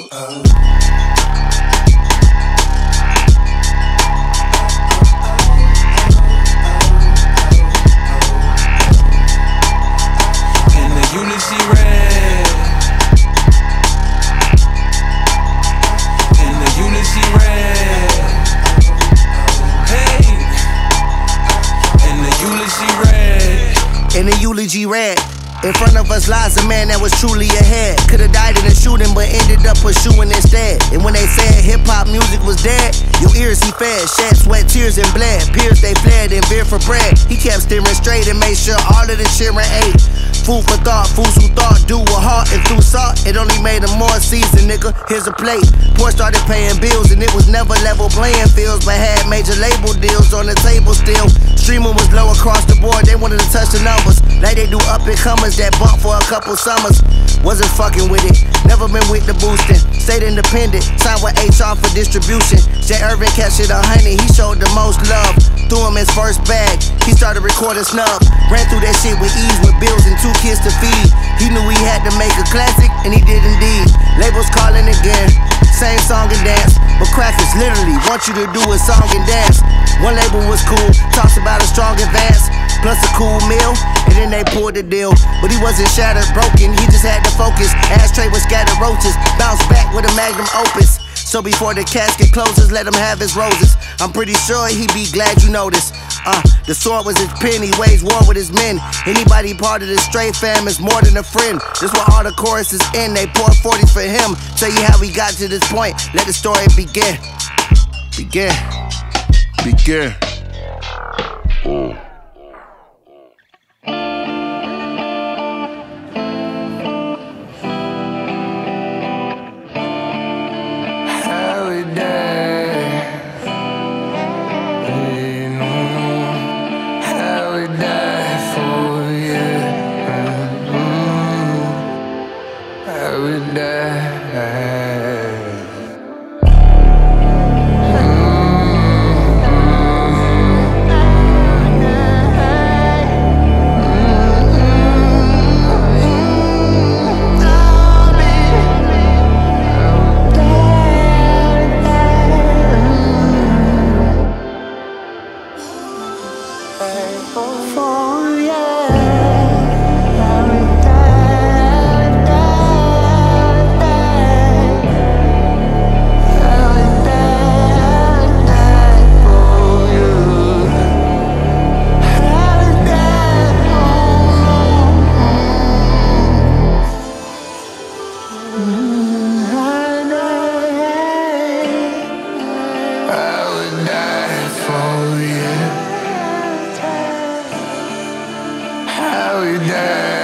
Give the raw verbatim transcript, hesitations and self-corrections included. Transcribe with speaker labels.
Speaker 1: In the eulogy read, in front of us lies a man that was truly ahead. Could've died in a shooting, but ended up pursuing instead. And when they said hip-hop music was dead, your ears he fed, shed sweat, tears, and bled. Peers they fled and veered for bread. He kept steering straight and made sure all of the children ate. Food for thought, fools who thought do with heart and through salt. It only made them more seasoned, nigga. Here's a plate. Boy started paying bills and it was never level playing fields, but had major label deals on the table still. Streaming was low across the board, they wanted to touch the numbers like they do up and comers that bump for a couple summers. Wasn't fucking with it, never been with the boosting. Stayed independent, signed with H R for distribution. Jay Irvin catch it a honey, he showed the most love. Threw him his first bag, he started recording snub. Ran through that shit with ease with bills and two kids to feed. He knew he had to make a classic, and he did indeed. Labels calling again, same song and dance, but crackers literally want you to do a song and dance. One label was cool, talks about a strong advance, plus a cool meal, and then they pulled the deal. But he wasn't shattered, broken, he just had to focus. Ashtray with scattered roaches, bounced back with a magnum opus. So before the casket closes, let him have his roses. I'm pretty sure he'd be glad you noticed. Uh, the sword was his pen, he waged war with his men. Anybody part of the stray fam is more than a friend. This where all the choruses end, they pour forties for him. Tell you how we got to this point, let the story begin. Begin. Begin. Oh.
Speaker 2: Yeah.